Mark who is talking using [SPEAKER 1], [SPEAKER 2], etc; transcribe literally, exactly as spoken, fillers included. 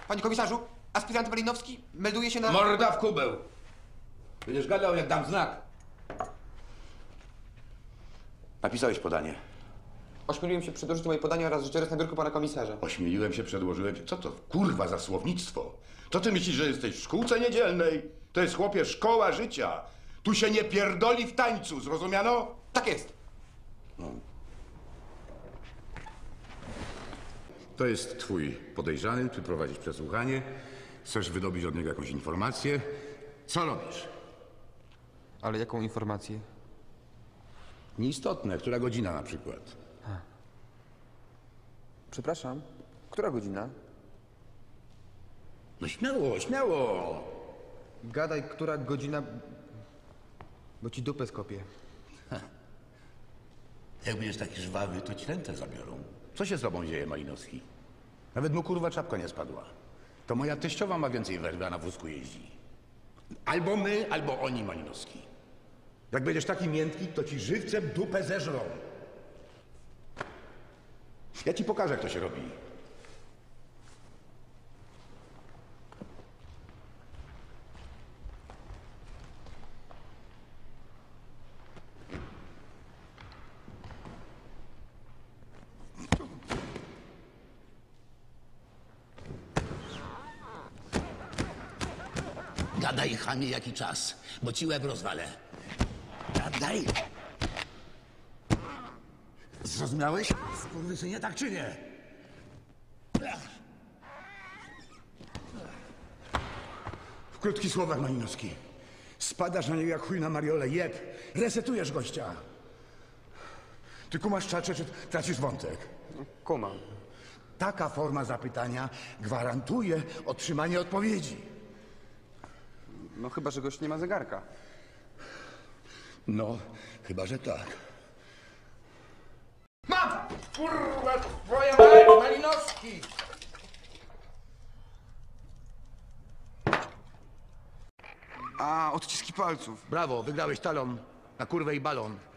[SPEAKER 1] Panie komisarzu, aspirant Malinowski melduje się na...
[SPEAKER 2] Morda w kubeł! Będziesz gadał, jak dam znak. Napisałeś podanie.
[SPEAKER 1] Ośmieliłem się przedłożyć moje podanie oraz życiorys na biurku pana komisarza.
[SPEAKER 2] Ośmieliłem się, przedłożyłem się. Co to kurwa za słownictwo? Co ty myślisz, że jesteś w szkółce niedzielnej? To jest, chłopie, szkoła życia. Tu się nie pierdoli w tańcu, zrozumiano?
[SPEAKER 1] Tak jest.
[SPEAKER 2] No. To jest twój podejrzany, ty prowadzisz przesłuchanie. Chcesz wydobyć od niego jakąś informację. Co robisz?
[SPEAKER 1] Ale jaką informację?
[SPEAKER 2] Nieistotne, która godzina na przykład.
[SPEAKER 1] Przepraszam, która godzina?
[SPEAKER 2] No śmiało, śmiało.
[SPEAKER 1] Gadaj, która godzina... Bo ci dupę skopię.
[SPEAKER 2] Jak będziesz taki żwawy, to ci ręce zabiorą. Co się z tobą dzieje, Malinowski? Nawet mu kurwa czapka nie spadła. To moja teściowa ma więcej werwy, a na wózku jeździ. Albo my, albo oni, Malinowski. Jak będziesz taki miętki, to ci żywcem dupę zeżrą. Ja ci pokażę, jak to się robi.
[SPEAKER 3] Gadaj, chamie, jaki czas, bo ci łeb rozwalę. Gadaj! Zrozumiałeś? Skurwysynie, tak czy nie?
[SPEAKER 2] W krótkich słowach, Malinowski. Spadasz na niego jak chuj na mariolę, jeb. Resetujesz gościa. Ty kumasz czacze, czy tracisz wątek?
[SPEAKER 1] Kumam.
[SPEAKER 2] Taka forma zapytania gwarantuje otrzymanie odpowiedzi.
[SPEAKER 1] No chyba, że gość nie ma zegarka.
[SPEAKER 2] No, chyba, że tak.
[SPEAKER 4] Mam! Kurwa, twoja mać, Malinowski!
[SPEAKER 1] A, odciski palców.
[SPEAKER 2] Brawo, wygrałeś talon na kurwę i balon.